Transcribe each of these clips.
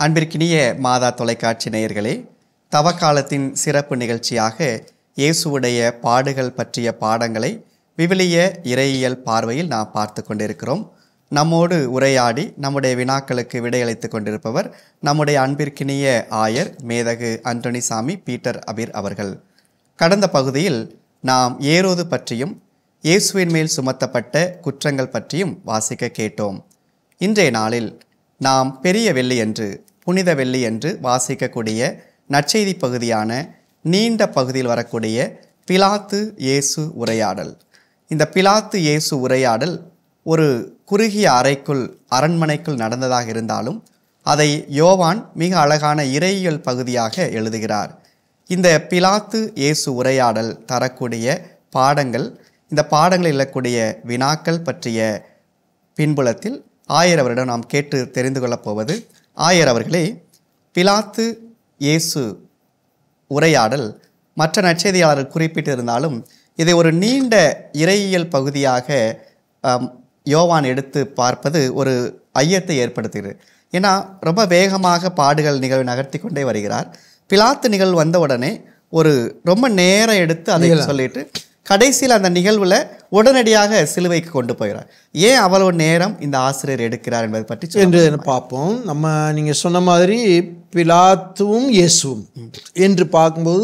அன்பிற்கினிய மாதா தொலைக்காட்சி நேயர்களே, தவக்காலத்தின் சிறப்பு நிகழ்ச்சியாக இயேசுவுடைய பாடுகள் பற்றிய பாடங்களை விவிலிய இறையியல் பார்வையில் நாம் பார்த்து கொண்டிருக்கிறோம். நம்மோடு உரையாடி நம்முடைய வினாக்களுக்கு விடையளித்து கொண்டிருப்பவர் நம்முடைய அன்பிற்கினிய ஆயர் மேதகு அந்தோணிசாமி பீட்டர் அபீர் அவர்கள். கடந்த பகுதியில் நாம் ஏரோது பற்றியும் இயேசுவின் மேல் சுமத்தப்பட்ட குற்றங்கள் பற்றியும் வாசிக்க கேட்டோம். இன்றைய நாளில் நாம் பெரிய வெள்ளியன்று, புனித வெள்ளியன்று வாசிக்கக்கூடிய நற்செய்தி பகுதியான நீண்ட பகுதியில் வரக்கூடிய பிலாத்து இயேசு உரையாடல். இந்த பிலாத்து இயேசு உரையாடல் ஒரு குறுகிய அறைக்குள், அரண்மனைக்குள் நடந்ததாக இருந்தாலும் அதை யோவான் மிக அழகான இறையியல் பகுதியாக எழுதுகிறார். இந்த பிலாத்து இயேசு உரையாடல் தரக்கூடிய பாடங்கள், இந்த பாடங்களில் இருக்கக்கூடிய வினாக்கள் பற்றிய பின்புலத்தில் ஆயர் அவரிடம் நாம் கேட்டு தெரிந்து கொள்ளப் போவது, ஆயர் அவர்களே, பிலாத்து இயேசு உரையாடல் மற்ற நற்செய்தியாளர்கள் குறிப்பிட்டிருந்தாலும் இதை ஒரு நீண்ட இறையியல் பகுதியாக யோவான் எடுத்து பார்ப்பது ஒரு ஐயத்தை ஏற்படுத்துகிறது. ஏன்னா ரொம்ப வேகமாக பாடுகள் நிகழ்வு நகர்த்தி கொண்டே வருகிறார். பிலாத்து நிகழ்வு வந்த உடனே ஒரு ரொம்ப நேரம் எடுத்து அதை சொல்லிட்டு கடைசியில் அந்த நிகழ்வில் உடனடியாக சிலுவைக்கு கொண்டு போகிறார். ஏன் அவ்வளவு நேரம் இந்த ஆசிரியர் எடுக்கிறார் என்பதை பற்றி என்று பார்ப்போம். நீங்கள் சொன்ன மாதிரி பிலாத்துவும் இயேசுவும் என்று பார்க்கும்போது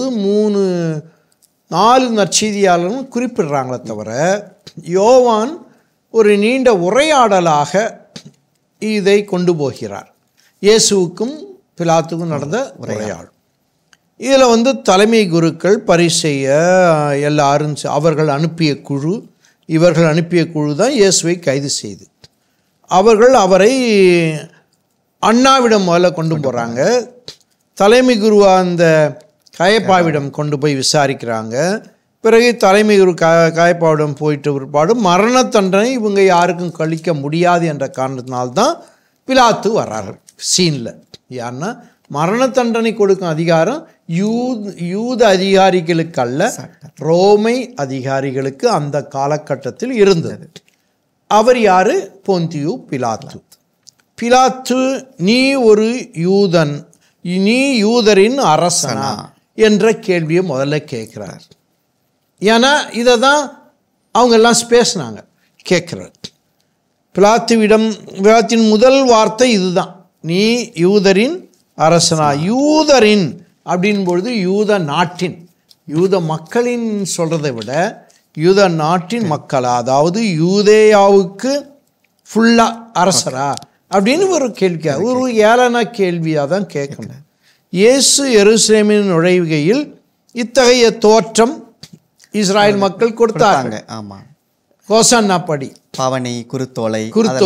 4 நற்செய்தியாளர்களும் குறிப்பிடுறாங்களே தவிர யோவான் ஒரு நீண்ட உரையாடலாக இதை கொண்டு போகிறார். இயேசுவுக்கும் பிலாத்துக்கும் நடந்த உரையாடல். இதில் தலைமை குருக்கள், பரிசேயர் எல்லாரும் அவர்கள் அனுப்பிய குழு, இவர்கள் அனுப்பிய குழு தான் இயேசுவை கைது செய்து அவரை அண்ணாவிடம் முதல்ல கொண்டு போகிறாங்க. தலைமை குருவா அந்த கயப்பாவிடம் கொண்டு போய் விசாரிக்கிறாங்க. பிறகு தலைமை குரு கயப்பாவிடம் போயிட்டு பிற்பாடு மரண தண்டனை இவங்க யாருக்கும் கழிக்க முடியாது என்ற காரணத்தினால்தான் பிலாத்து வர்றார்கள் சீனில். யாருன்னா மரண தண்டனை கொடுக்கும் அதிகாரம் யூத அதிகாரிகளுக்கு அல்ல, ரோமை அதிகாரிகளுக்கு அந்த காலகட்டத்தில் இருந்தது. அவர் யாரு? பொந்தியு பிலாத்து. பிலாத்து, நீ ஒரு யூதன், நீ யூதரின் அரசனா என்ற கேள்வியை முதல்ல கேட்கிறார். ஏன்னா இதை தான் அவங்க எல்லாம் பேசினாங்க, கேட்கிறார். பிலாத்தின் முதல் வார்த்தை இதுதான், நீ யூதரின் அரசனா. யூதரின் அப்படின் பொழுது யூத நாட்டின், யூத மக்களின் சொல்கிறதை விட யூத நாட்டின் மக்களா, அதாவது யூதேயாவுக்கு ஃபுல்லாக அரசரா அப்படின்னு ஒரு கேள்வி, ஒரு ஏளன கேள்வியாக தான் கேட்கணும். இயேசு எருசலேமின் நுழைவுகையில் இத்தகைய தோற்றம் இஸ்ராயல் மக்கள் கொடுத்தாங்க. ஆமாம், ஹோசன்னா படி, பவனி, குருத்தோலை,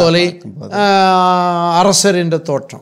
அரசர் என்ற தோற்றம்.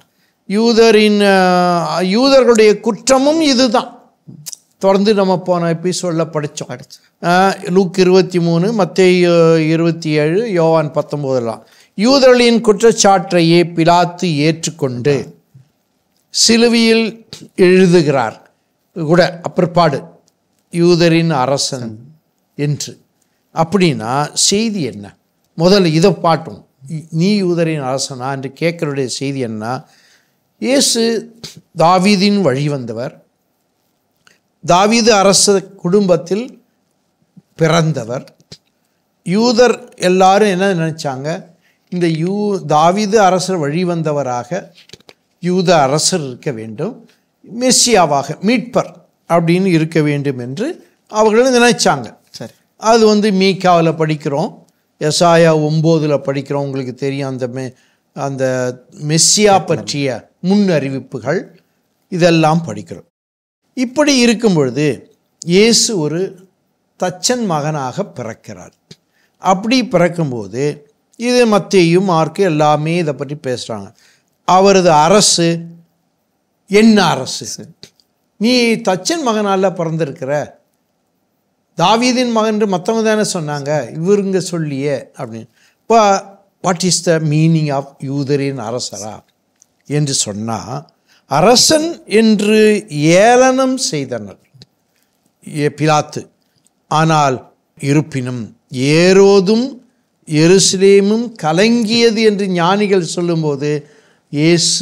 யூதர்களுடைய குற்றமும் இதுதான். தொடர்ந்து நம்ம போன எபிசோடில் படித்தோம். லூக் 23, மத்தேயு 27, யோவான் 19 யூதர்களின் குற்றச்சாட்டையே பிலாத்து ஏற்றுக்கொண்டு சிலுவையில் எழுதுகிறார் கூட அப்பிற்பாடு யூதரின் அரசன் என்று. அப்படின்னா செய்தி என்ன? முதல்ல இதை பாட்டும், நீ யூதரின் அரசனா என்று கேட்கறதுடைய செய்தி என்ன? இயேசு தாவீதின் வழி வந்தவர், தாவீது அரச குடும்பத்தில் பிறந்தவர். யூதர் எல்லாரும் என்ன நினைச்சாங்க? இந்த தாவீது அரசர் வழி வந்தவராக யூத அரசர் இருக்க வேண்டும், மெஸ்ஸியாவாக மீட்பர் அப்படின்னு இருக்க வேண்டும் என்று அவர்கள் நினைச்சாங்க. சரி, அது மீகாவில் படிக்கிறோம், எசாயா 9 படிக்கிறோம். உங்களுக்கு தெரியும் அந்த மெஸ்ஸியா பற்றிய முன் அறிவிப்புகள் இதெல்லாம் படிக்கிறோம். இப்படி இருக்கும் பொழுது இயேசு ஒரு தச்சன் மகனாக பிறக்கிறார். அப்படி பிறக்கும்போது இது மத்தேயு, மார்க்கு எல்லாமே இதை பற்றி பேசுகிறாங்க. அவரது அரசு என்ன அரசு? நீ தச்சன் மகனால பிறந்திருக்கிற, தாவீதின் மகன் மற்றவங்க தானே சொன்னாங்க, இவருங்க சொல்லியே அப்படின்னு. இப்போ what is the meaning of யூதரின் அரசரா என்று சொன்னால், அரசன் என்று ஏளனம் செய்தனர் பிலாத்து. ஆனால் இருப்பினும் ஏரோதும் எருசலேமும் கலங்கியது என்று ஞானிகள் சொல்லும்போது இயேசு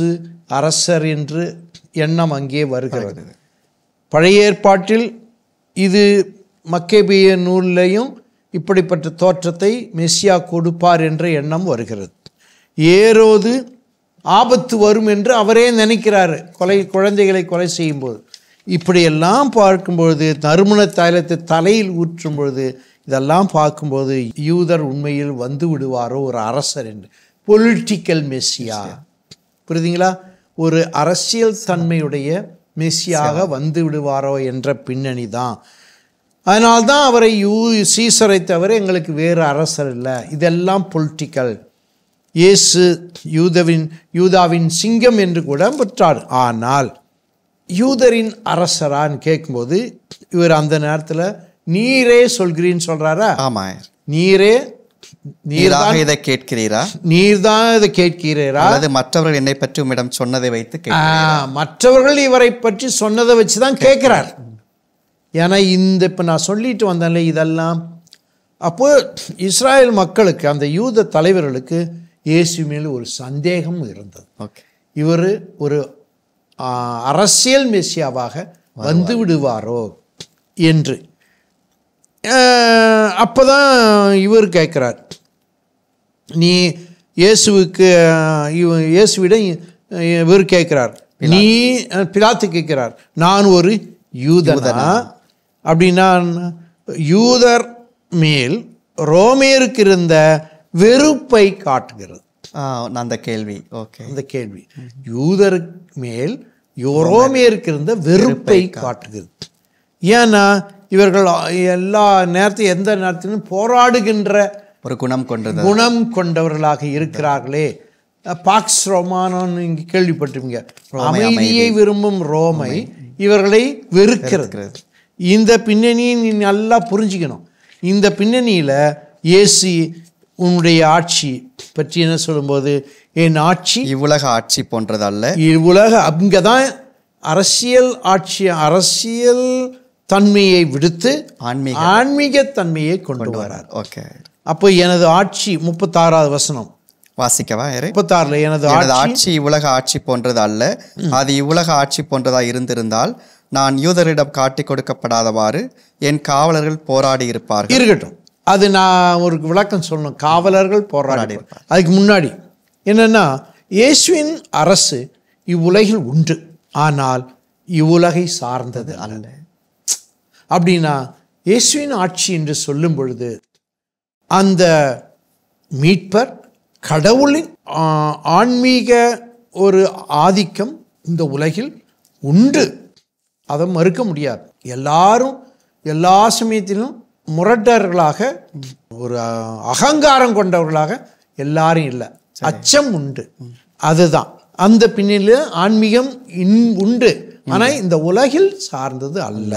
அரசர் என்று எண்ணம் அங்கே வருகிறது. பழைய ஏற்பாட்டில் இது மக்கேபிய நூலிலையும் இப்படிப்பட்ட தோற்றத்தை மெசியா கொடுப்பார் என்ற எண்ணம் வருகிறது. ஏரோது ஆபத்து வரும் என்று அவரே நினைக்கிறாரு குழந்தைகளை கொலை செய்யும்போது. இப்படியெல்லாம் பார்க்கும்பொழுது நறுமண தைலத்தை தலையில் ஊற்றும் பொழுது இதெல்லாம் பார்க்கும்போது யூதர் உண்மையில் வந்து விடுவாரோ ஒரு அரசர் என்று. பொலிட்டிக்கல் மெஸ்ஸியா, புரியுதுங்களா? ஒரு அரசியல் தன்மையுடைய மெஸ்ஸியாக வந்து விடுவாரோ என்ற பின்னணி தான். அதனால்தான் அவரை சீசரை தவிர எங்களுக்கு வேறு அரசர் இல்லை. இதெல்லாம் பொலிட்டிக்கல். இயேசு யூதாவின் சிங்கம் என்று கூட பெற்றார். ஆனால் யூதரின் அரசரான்னு கேட்கும்போது இவர் அந்த நேரத்தில் நீரே சொல்கிறீன்னு சொல்றாரா? ஆமா, நீர்தான் இதை கேட்கிறீரா, நீர்தான் இதை கேட்கிறீரா, அல்லது மற்றவர்கள் என்னை பற்றி உம்மிடம் சொன்னதை வைத்து மற்றவர்கள் இவரை பற்றி சொன்னதை வச்சுதான் கேட்கிறார். ஏன்னா இப்போ நான் சொல்லிட்டு வந்தேன்ல இதெல்லாம். அப்போ இஸ்ராயல் மக்களுக்கு, அந்த யூத தலைவர்களுக்கு இயேசு மேல் ஒரு சந்தேகம் இருந்தது. இவர் ஒரு அரசியல் மெஸ்ஸியாவாக வந்து விடுவாரோ என்று. அப்போதான் இவர் கேட்குறார், நீ இயேசுவிடம் இவர் கேட்குறார், நீ பிலாத்து கேட்கிறார், நான் ஒரு யூதனா? அப்படின்னா யூதர் மேல் ரோமேருக்கு இருந்த வெறுப்பை காட்டுகிறது அந்த கேள்வி. அந்த கேள்வி யூதர் மேல் ரோமேருக்கு இருந்த வெறுப்பை காட்டுகிறது. ஏன்னா இவர்கள் எல்லா நேரத்தையும் எந்த நேரத்திலும் போராடுகின்ற ஒரு குணம் கொண்டவர்களாக இருக்கிறார்களே. பாக்ஸ் ரோமானோன்னு இங்கே கேள்விப்பட்டிருப்பீங்க. அமைதியை விரும்பும் ரோமை இவர்களை வெறுக்கிறது. இந்த பின்னணியை நீ நல்லா புரிஞ்சுக்கணும். இந்த பின்னணியில் இயேசு உன்னுடைய ஆட்சி பற்றி என்ன சொல்லும்போது, என் ஆட்சி இவ்வுலக ஆட்சி போன்றதல்ல, இவ்வுலக, அங்கே தான் அரசியல் ஆட்சி, அரசியல் தன்மையை விடுத்து ஆன்மீக தன்மையை கொண்டு வரார். அப்போ எனது ஆட்சி 36வது வசனம் வாசிக்கவா? 36 எனது ஆட்சி இவ்வுலக ஆட்சி போன்றது அல்ல, அது இவ்வுலக ஆட்சி போன்றதா இருந்திருந்தால் நான் யூதரிடம் காட்டி கொடுக்கப்படாதவாறு என் காவலர்கள் போராடி இருப்பார்கள். இருக்கட்டும், அது நான் ஒரு விளக்கம் சொல்லணும். காவலர்கள் போராடி. அதுக்கு முன்னாடி என்னன்னா, இயேசுவின் அரசு இவ்வுலகில் உண்டு, ஆனால் இவ்வுலகை சார்ந்தது அல்ல. அப்படின்னா இயேசுவின் ஆட்சி என்று சொல்லும் பொழுது அந்த மீட்பர் கடவுளின் ஆன்மீக ஒரு ஆதிக்கம் இந்த உலகில் உண்டு, அதை மறுக்க முடியாது. எல்லாரும் எல்லா சமயத்திலும் முரட்டர்களாக, ஒரு அகங்காரம் கொண்டவர்களாக எல்லாரும் இல்லை. அச்சம் உண்டு. அதுதான் அந்த பின்னணியில் ஆன்மீகம் உண்டு, ஆனால் இந்த உலகில் சார்ந்தது அல்ல.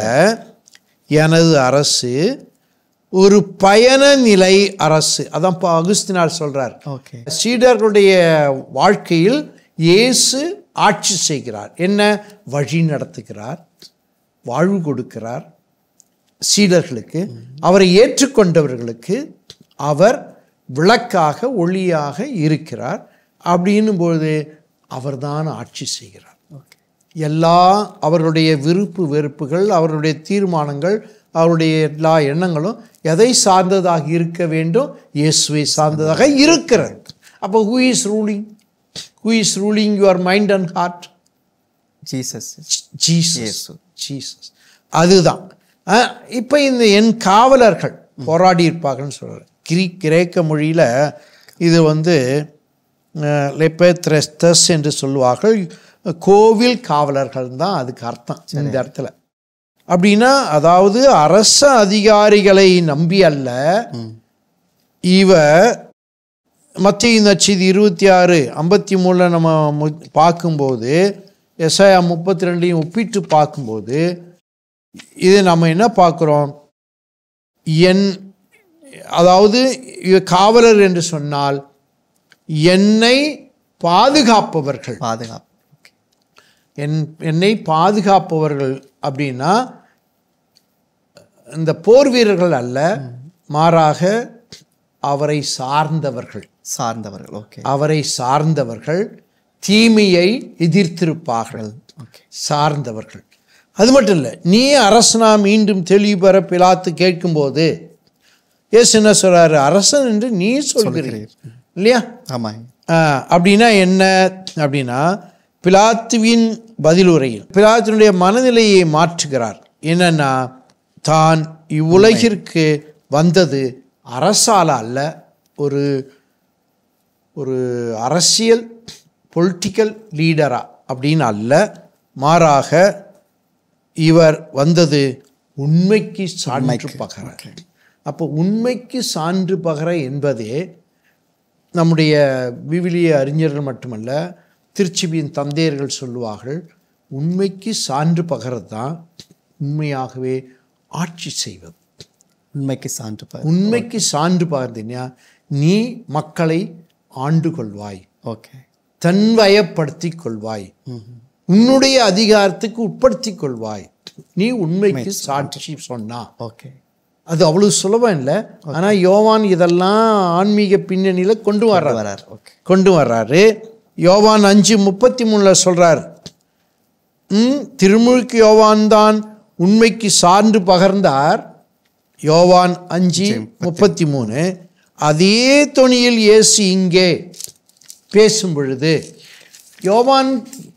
எனது அரசு ஒரு பயண நிலை அரசு. அதான் அகுஸ்தினார் சொல்றார், சீடர்களுடைய வாழ்க்கையில் இயேசு ஆட்சி செய்கிறார். என்ன? வழி நடத்துகிறார், வாழ்வு கொடுக்கிறார் சீடர்களுக்கு. அவரை ஏற்றுக்கொண்டவர்களுக்கு அவர் விளக்காக ஒளியாக இருக்கிறார். அப்படின்னும் பொழுது அவர்தான் ஆட்சி செய்கிறார். எல்லா அவர்களுடைய விருப்பு வெறுப்புகள், அவர்களுடைய தீர்மானங்கள், அவருடைய எல்லா எண்ணங்களும் எதை சார்ந்ததாக இருக்க வேண்டும்? இயேசுவை சார்ந்ததாக இருக்கிறது. அப்போ who is ruling your mind and heart? Jesus. அதுதான். இப்போ இந்த என் காவலர்கள் போராடி இருப்பாங்கன்னு சொல்கிறார். கிரேக்க மொழியில் இது லெபெத்ரெஸ்தஸ் என்று சொல்லுவார்கள். கோவில் காவலர்கள் தான் அதுக்கு அர்த்தம் இந்த இடத்துல. அப்படின்னா அதாவது அரச அதிகாரிகளை நம்பி அல்ல. மத்தேயு நற்செய்தி 26:53 நம்ம பார்க்கும்போது, எசாயா 32 ஒப்பிட்டு பார்க்கும்போது இது நம்ம என்ன பார்க்குறோம்? அதாவது காவலர் என்று சொன்னால் என்னை பாதுகாப்பவர்கள், என்னை பாதுகாப்பவர்கள். அப்படின்னா இந்த போர் வீரர்கள் அல்ல, மாறாக அவரை சார்ந்தவர்கள். அவரை சார்ந்தவர்கள் தீமையை எதிர்த்திருப்பார்கள், சார்ந்தவர்கள். அது மட்டும் இல்லை, நீ அரசனா மீண்டும் தெளிவு பெற பிலாத்து கேட்கும்போது இயேசு என்ன சொல்றாரு? அரசன் என்று நீ சொல்கிறீர் இல்லையா? ஆமாம். அப்படின்னா என்ன அப்படின்னா, பிலாத்துவின் பதிலுரையில் பிலாத்தினுடைய மனநிலையை மாற்றுகிறார். என்னன்னா, தான் இவ்வுலகிற்கு வந்தது அரசால அல்ல, ஒரு ஒரு அரசியல் பொலிட்டிக்கல் லீடரா அப்படின்னு அல்ல, மாறாக இவர் வந்தது உண்மைக்கு சான்று பகர. அப்போ உண்மைக்கு சான்று பகர என்பதே நம்முடைய விவிலிய அறிஞர்கள் மட்டுமல்ல, திருச்சபையின் தந்தையர்கள் சொல்லுவார்கள், உண்மைக்கு சான்று பகரது தான் உண்மையாகவே ஆட்சி செய்வது. உண்மைக்கு சான்று பகர்ந்தீங்கன்னா நீ மக்களை ஆண்டு கொள்வாய், தன்வயப்படுத்தி கொள்வாய், உன்னுடைய அதிகாரத்துக்கு உட்படுத்தி கொள்வாய். நீ உண்மைக்கு சாட்சி சொன்னா அது அவ்வளவு சுலபம் இல்லை. ஆனால் யோவான் இதெல்லாம் ஆன்மீக பின்னணியில் கொண்டு வர்றாரு. யோவான் 5:33 சொல்றார், திருமுழுக்கு யோவான் தான் உண்மைக்கு சான்று பகர்ந்தார். யோவான் 5:33. அதே தொனியில் இயேசு இங்கே பேசும் பொழுது யோவான்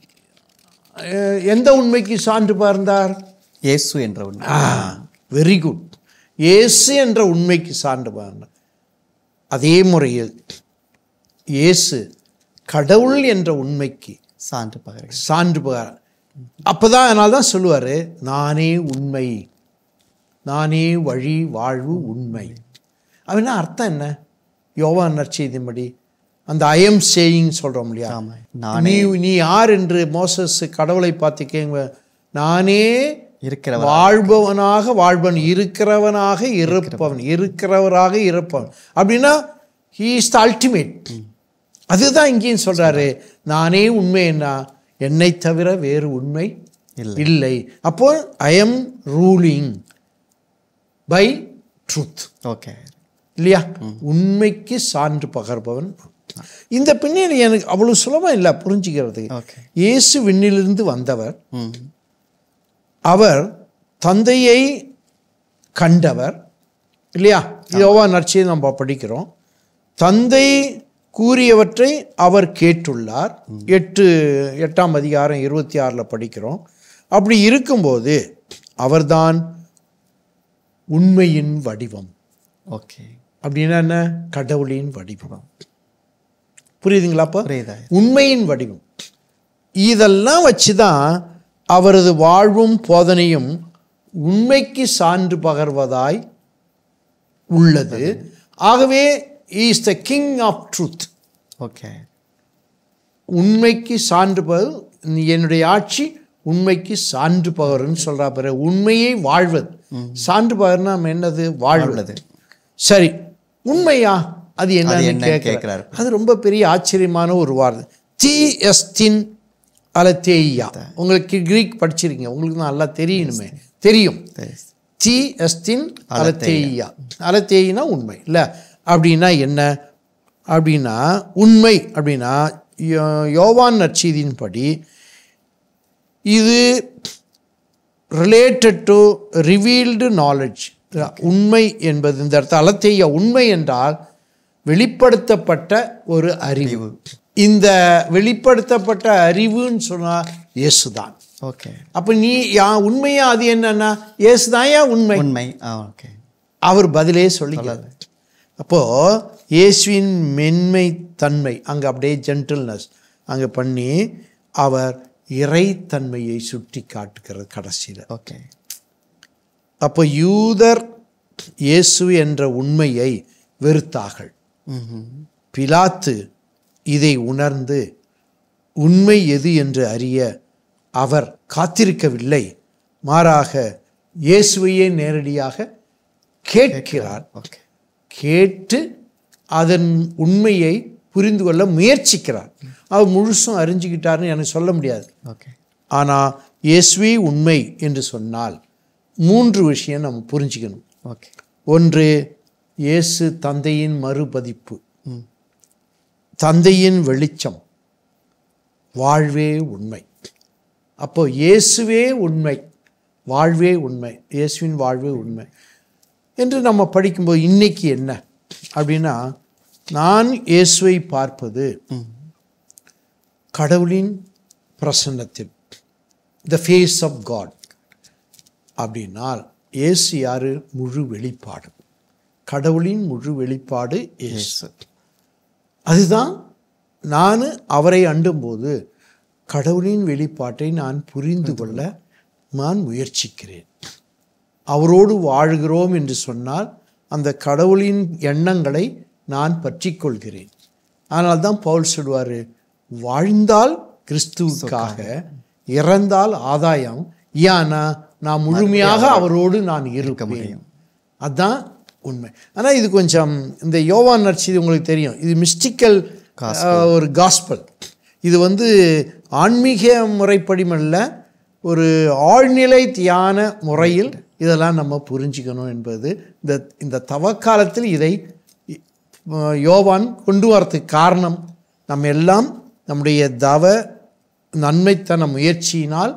எந்த உண்மைக்கு சான்று பகர்ந்தார்? இயேசு என்ற உண்மை. Very good. இயேசு என்ற உண்மைக்கு சான்று பகர்ந்தார். அதே முறையில் இயேசு கடவுள் என்ற உண்மைக்கு சான்று பகர. அப்போதான் அதனால தான் சொல்லுவார், நானே உண்மை, நானே வழி வாழ்வு உண்மை. அப்படின்னா அர்த்தம் என்ன? யோவான் நற்செய்தியின்படி அந்த ஐஎம் சேயிங் சொல்கிறோம் இல்லையா, நீ யார் என்று மோசஸ் கடவுளை பார்த்து கேங்க, நானே வாழ்பவனாக வாழ்பவன், இருக்கிறவனாக இருப்பவன், இருக்கிறவராக இருப்பவன். அப்படின்னா ஹீ இஸ் த அல்டிமேட். அதுதான் இங்கேயும் சொல்றாரு, நானே உண்மை. என்ன? என்னை தவிர வேறு உண்மை இல்லை. அப்போ I am ruling by truth. இல்லையா? உண்மைக்கு சான்று பகர்பவன். இந்த பின்னணி எனக்கு அவ்வளவு சுலபம் இல்லை புரிஞ்சுக்கிறது. இயேசு விண்ணிலிருந்து வந்தவர், அவர் தந்தையை கண்டவர் இல்லையா? யோவான் நற்செய்தி நம்ம படிக்கிறோம். தந்தை கூறியவற்றை அவர் கேட்டுள்ளார். 8ஆம் அதிகாரம் 26 படிக்கிறோம். அப்படி இருக்கும்போது அவர்தான் உண்மையின் வடிவம். அப்படின்னா என்ன? கடவுளின் வடிவம். புரியுதுங்களா? அப்போ உண்மையின் வடிவம். இதெல்லாம் வச்சுதான் அவரது வாழ்வும் போதனையும் உண்மைக்கு சான்று பகர்வதாய் உள்ளது. ஆகவே he is the king of truth. உண்மைக்கு சான்று பகர், என்னுடைய ஆட்சி உண்மைக்கு சான்று பகர்ன்னு சொல்றா பாரு. உண்மையை வாழ்வது. சான்று பகர்னா என்னது? வாழ்வது. சரி, உண்மையா அது என்னன்னு கேட்கிறார். அது ரொம்ப பெரிய ஆச்சரியமான ஒரு வார்த்தை. தி எஸ்தின் அலத்தேயா. உங்களுக்கு கிரீக் படிச்சிருக்கீங்க, உங்களுக்கு நல்லா தெரியணுமே, தெரியும். தி எஸ்தின் அலத்தேயா. அலத்தேயினா உண்மை இல்லை. அப்படின்னா என்ன? அப்படின்னா உண்மை அப்படின்னா யோவான் நற்செய்தியின்படி இது ரிலேட்டட் டு ரிவீல்டு நாலேஜ். உண்மை என்பது இந்த இடத்துல அலத்தேயா உண்மை என்றால் வெளிப்படுத்தப்பட்ட ஒரு அறிவு. இந்த வெளிப்படுத்தப்பட்ட அறிவுன்னு சொன்னால் இயேசுதான். அப்போ நீ உண்மையா? அது என்னன்னா இயேசுதான் உண்மை. அவர் பதிலே சொல்லிக்கிறார். அப்போது இயேசுவின் மென்மை தன்மை அங்கே அப்படியே ஜென்டில்னஸ் அங்கே பண்ணி அவர் இறைத்தன்மையை சுட்டி காட்டுகிறது கடைசியில். அப்போ யூதர் இயேசு என்ற உண்மையை வெறுத்தார்கள். பிலாத்து இதை உணர்ந்து உண்மை எது என்று அறிய அவர் காத்திருக்கவில்லை, மாறாக இயேசுவையே நேரடியாக கேட்கிறார். கேட்டு அதன் உண்மையை புரிந்து கொள்ள முயற்சிக்கிறார். அவர் முழுசும் அறிஞ்சிக்கிட்டார்னு எனக்கு சொல்ல முடியாது. ஆனால் இயேசுவே உண்மை என்று சொன்னால் 3 விஷயம் நம்ம புரிஞ்சுக்கணும். ஒன்று, இயேசு தந்தையின் மறுபதிப்பு, தந்தையின் வெளிச்சம், வாழ்வே உண்மை. அப்போ இயேசுவே உண்மை, வாழ்வே உண்மை, இயேசுவின் வாழ்வே உண்மை என்று நம்ம படிக்கும்போது இன்னைக்கு என்ன அப்படின்னா, நான் இயேசுவை பார்ப்பது கடவுளின் பிரசன்னத்தில், த ஃபேஸ் ஆஃப் காட். அப்படின்னால் இயேசு யாரு? முழு வெளிப்பாடு, கடவுளின் முழு வெளிப்பாடு இயேசு. அதுதான் நான் அவரை அண்டும்போது கடவுளின் வெளிப்பாட்டை நான் புரிந்து கொள்ள நான் முயற்சிக்கிறேன். அவரோடு வாழ்கிறோம் என்று சொன்னால் அந்த கடவுளின் எண்ணங்களை நான் பற்றி கொள்கிறேன். ஆனால் தான் பவுல் சொல்வார், வாழ்ந்தால் கிறிஸ்துவுக்காக, இறந்தால் ஆதாயம், ஏன்னா நான் முழுமையாக அவரோடு நான் இருக்க முடியும். அதுதான் உண்மை. ஆனால் இது கொஞ்சம் இந்த யோவான் நற்செய்தி உங்களுக்கு தெரியும், இது மிஸ்டிக்கல் ஒரு காஸ்பல். இது ஆன்மீக முறைப்படிமல்ல, ஒரு ஆழ்நிலை தியான முறையில் இதெல்லாம் நம்ம புரிஞ்சுக்கணும் என்பது இந்த தவக்காலத்தில் இதை யோவான் கொண்டு வரதுக்கு காரணம். நம்ம எல்லாம் நம்முடைய தவ நன்மைத்தன முயற்சியினால்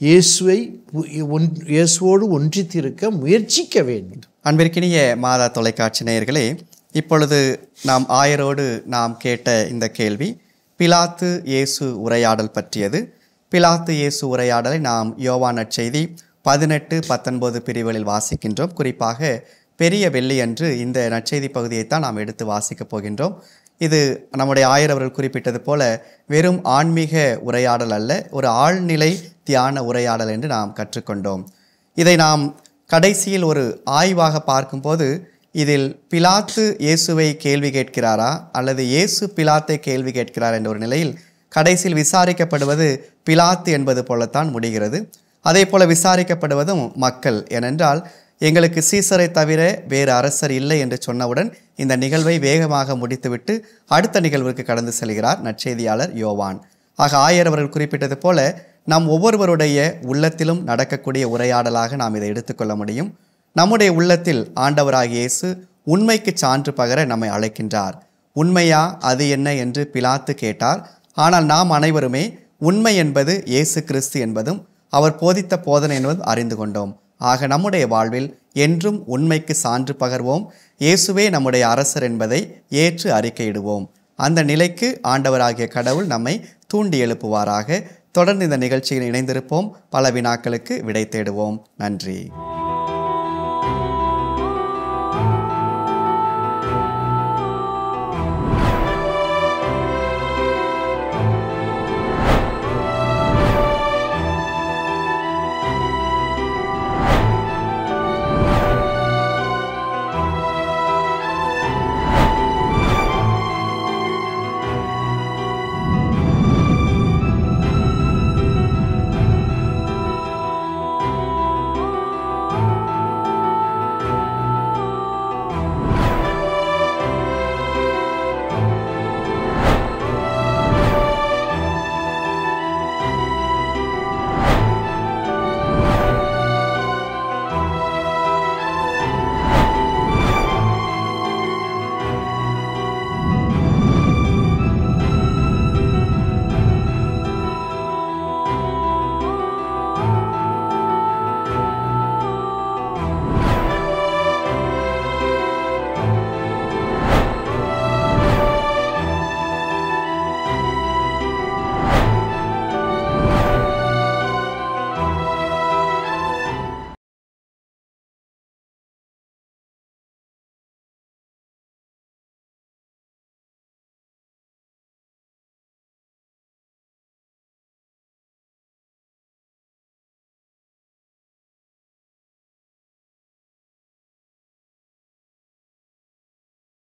இயேசுவோடு ஒன்றித்திருக்க முயற்சிக்க வேண்டும். அன்பிற்கினிய மாதா தொலைக்காட்சி நேயர்களே, இப்பொழுது நாம் ஆயரோடு நாம் கேட்ட இந்த கேள்வி பிலாத்து இயேசு உரையாடல் பற்றியது. பிலாத்து இயேசு உரையாடலை நாம் யோவான் நற்செய்தி 18-19 பிரிவுகளில் வாசிக்கின்றோம். குறிப்பாக பெரிய வெள்ளி அன்று இந்த நற்செய்தி பகுதியைத்தான் நாம் எடுத்து வாசிக்கப் போகின்றோம். இது நம்முடைய ஆயர் அவர்கள் குறிப்பிட்டது போல வெறும் ஆன்மீக உரையாடல் அல்ல, ஒரு ஆழ்நிலை தியான உரையாடல் என்று நாம் கற்றுக்கொண்டோம். இதை நாம் கடைசியில் ஒரு ஆய்வாக பார்க்கும்போது இதில் பிலாத்து இயேசுவை கேள்வி கேட்கிறாரா அல்லது இயேசு பிலாத்தை கேள்வி கேட்கிறார் என்ற ஒரு நிலையில் கடைசியில் விசாரிக்கப்படுவது பிலாத்து என்பது போலத்தான் முடிகிறது. அதே போல விசாரிக்கப்படுவதும் மக்கள். ஏனென்றால் எங்களுக்கு சீசரை தவிர வேறு அரசர் இல்லை என்று சொன்னவுடன் இந்த நிகழ்வை வேகமாக முடித்துவிட்டு அடுத்த நிகழ்வுக்கு கடந்து செல்கிறார் நற்செய்தியாளர் யோவான். ஆக ஆயர் அவர்கள் குறிப்பிட்டது போல நம் ஒவ்வொருவருடைய உள்ளத்திலும் நடக்கக்கூடிய உரையாடலாக நாம் இதை எடுத்துக்கொள்ள முடியும். நம்முடைய உள்ளத்தில் ஆண்டவராகிய இயேசு உண்மைக்கு சான்று பகர நம்மை அழைக்கின்றார். உண்மையா அது என்ன என்று பிலாத்து கேட்டார். ஆனால் நாம் அனைவருமே உண்மை என்பது இயேசு கிறிஸ்து என்பதும் அவர் போதித்த போதனை என்பதும் அறிந்து கொண்டோம். ஆக நம்முடைய வாழ்வில் என்றும் உண்மைக்கு சான்று பகர்வோம். இயேசுவே நம்முடைய அரசர் என்பதை ஏற்று அறிக்கையிடுவோம். அந்த நிலைக்கு ஆண்டவராகிய கடவுள் நம்மை தூண்டி எழுப்புவாராக. தொடர்ந்து இந்த நிகழ்ச்சியில் இணைந்திருப்போம். பல வினாக்களுக்கு விடை தேடுவோம். நன்றி.